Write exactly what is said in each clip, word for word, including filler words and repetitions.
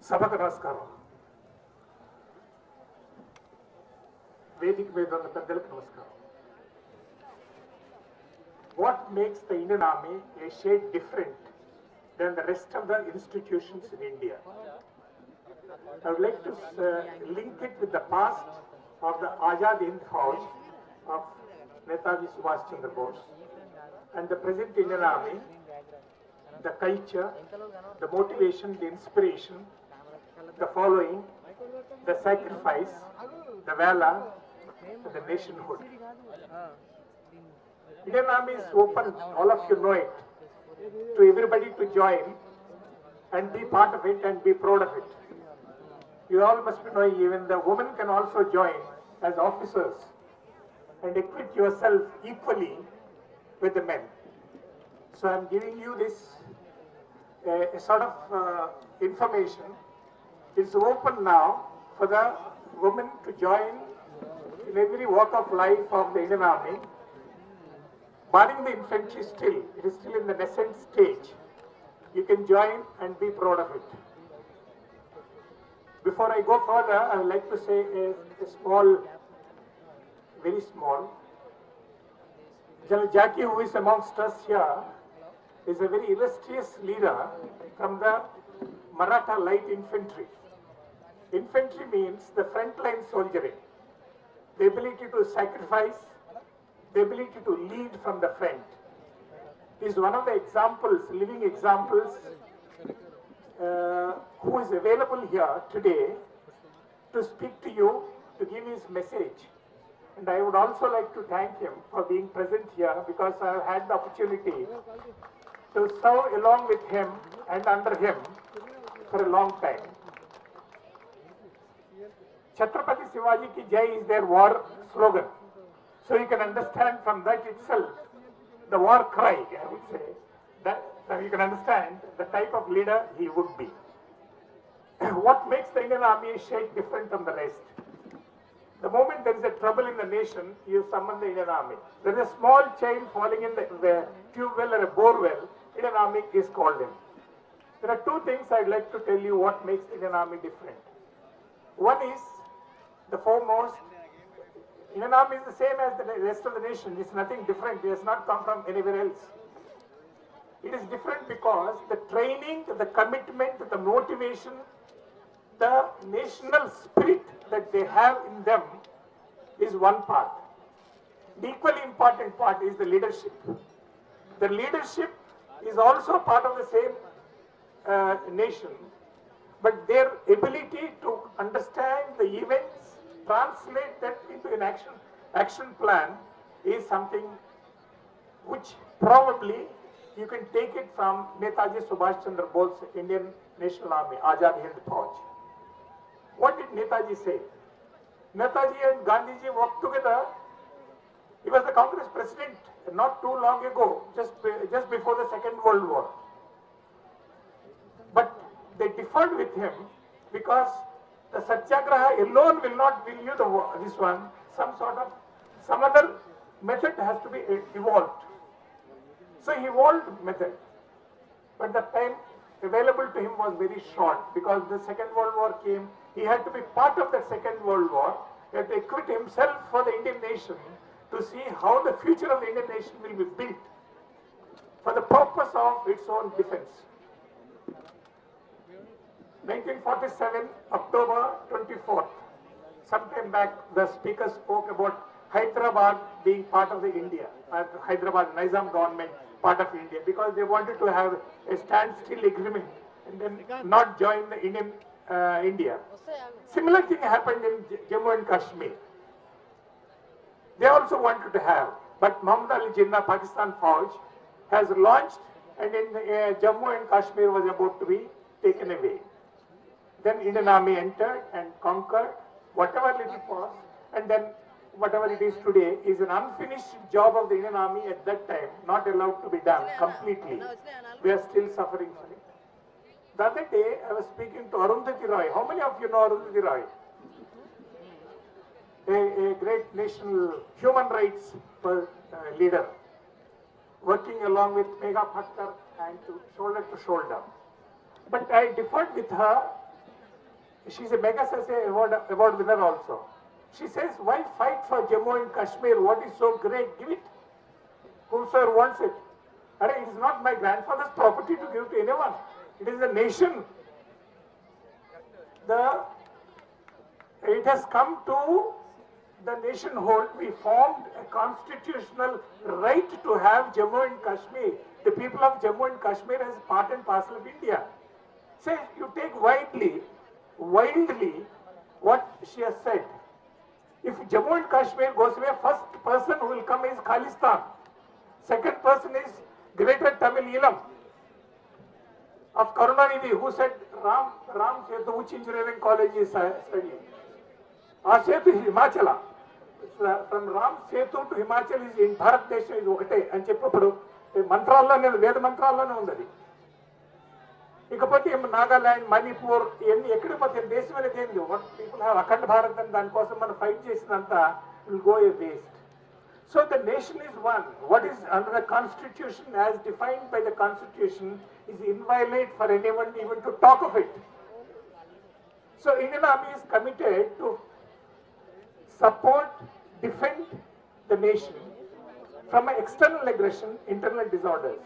సభకు నమస్కారం. వేదిక మీద ఉన్న పెద్దలకు నమస్కారం. What makes the Indian Army a shade different than the rest of the institutions in India? I would like to uh, link it with the past of the Azad Hind Fauj of Retd Subhashitam Bose and the present Indian Army, the culture, the motivation, the inspiration, the following, the sacrifice, the valor, and the nationhood. Indian Army is open, all of you know it, to everybody to join and be part of it and be proud of it. You all must be knowing even the women can also join as officers and equip yourself equally with the men. So I am giving you this uh, a sort of uh, information. It's open now for the women to join in every walk of life of the Indian Army. Barring the infantry still, it is still in the nascent stage. You can join and be proud of it. Before I go further, I would like to say a, a small, very small. General Jackie, who is amongst us here, is a very illustrious leader from the Maratha Light Infantry. Infantry means the frontline soldiering, the ability to sacrifice, the ability to lead from the front. Is one of the examples, living examples, uh, who is available here today to speak to you, to give his message. And I would also like to thank him for being present here because I have had the opportunity to serve along with him and under him for a long time. Chhatrapati Shivaji ki Jai is their war slogan. So you can understand from that itself the war cry, I would say, that, that you can understand the type of leader he would be. What makes the Indian Army a shade different from the rest? The moment there is a trouble in the nation, you summon the Indian Army. There is a small child falling in the, the tube well or a bore well, Indian Army is called in. There are two things I'd like to tell you what makes the Indian Army different. One is the foremost, Indian Army is the same as the rest of the nation. It's nothing different. It has not come from anywhere else. It is different because the training, the commitment, the motivation, the national spirit that they have in them is one part. The equally important part is the leadership. The leadership is also part of the same uh, nation, but their ability to understand the events, translate that into an action, action plan is something which probably you can take it from Netaji Subhash Chandra Bose's Indian National Army, Azad Hind Fauj. What did Netaji say? Netaji and Gandhiji worked together. He was the Congress president not too long ago, just, just before the Second World War. But they differed with him because the Satyagraha alone will not will you the, this one. Some sort of, some other method has to be evolved. So he evolved method. But the time available to him was very short because the Second World War came. He had to be part of the Second World War. He had to equip himself for the Indian nation to see how the future of the Indian nation will be built for the purpose of its own defense. nineteen forty-seven, October twenty-fourth, sometime back the speaker spoke about Hyderabad being part of the India, uh, Hyderabad Nizam government part of India because they wanted to have a standstill agreement and then not join the Indian uh, India. Similar thing happened in Jammu and Kashmir. They also wanted to have, but Muhammad Ali Jinnah, Pakistan Fauj, has launched and in uh, Jammu and Kashmir was about to be taken away. Then Indian Army entered and conquered whatever little was, and then whatever it is today is an unfinished job of the Indian Army at that time, not allowed to be done completely. We are still suffering for it. The other day, I was speaking to Arundhati Roy. How many of you know Arundhati Roy? A, a great national human rights uh, leader, working along with Megha Bhatkar and to shoulder to shoulder. But I differed with her She's a Magsaysay award, award winner also. She says, why fight for Jammu and Kashmir? What is so great? Give it. Whosoever wants it. It is not my grandfather's property to give to anyone. It is the nation. The, it has come to the nation whole. We formed a constitutional right to have Jammu and Kashmir. The people of Jammu and Kashmir as part and parcel of India. Say, you take widely, wildly what she has said. If Jammu and Kashmir goes away, first person who will come is Khalistan. Second person is Greater Tamil Eelam of Karunanidhi, who said Ram Ram Setu, which engineering college is studying. Our Setu is Himachala. From Ram Setu to Himachal is in Bharat Desha is okate and cheppappudu mantrallone Veda mantrallone undadi. ఇకపోతే నాగాలాండ్ మణిపూర్ ఇవన్నీ ఎక్కడ పోతే దేశం అనేది ఏంది what people have Akhand Bharat అని దానికోసం మనం ఫైట్ చేసినంత will go a waste. So the nation is one. What is under the constitution as defined by the constitution is inviolate for anyone even to talk of it. So Indian army is committed to support defend the nation from external aggression, internal disorders.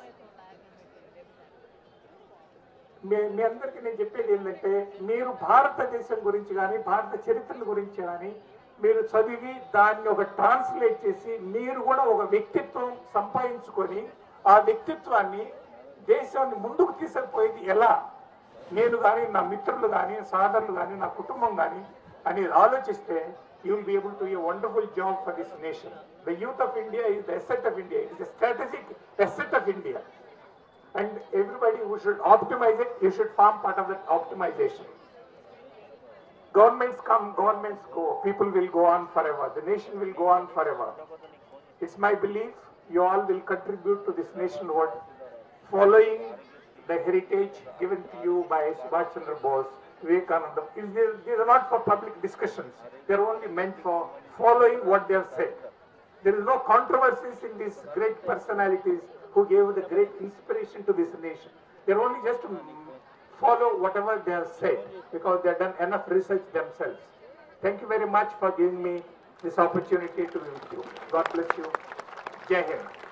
మీ మీ అందరికీ నేను చెప్పేది ఏంటంటే, మీరు భారతదేశం గురించి కానీ భారత చరిత్రల గురించి కానీ మీరు చదివి దాన్ని ఒక ట్రాన్స్లేట్ చేసి మీరు కూడా ఒక వ్యక్తిత్వం సంపాదించుకొని ఆ వ్యక్తిత్వాన్ని దేశాన్ని ముందుకు తీసుకుపోయేది ఎలా, నేను కానీ నా మిత్రులు కానీ సోదరులు కానీ నా కుటుంబం కానీ అనేది ఆలోచిస్తే you will be able to a wonderful job for this nation. The youth of India is the asset of India. It is a strategic asset of India. And everybody who should optimize it, you should form part of that optimization. Governments come, governments go. People will go on forever. The nation will go on forever. It's my belief you all will contribute to this nationhood, following the heritage given to you by Subhash Chandra Bose, Vivekananda. These are not for public discussions. They are only meant for following what they have said. There is no controversies in these great personalities who gave the great inspiration to this nation. They are only just to follow whatever they have said because they have done enough research themselves. Thank you very much for giving me this opportunity to be with you. God bless you. Jai Hind.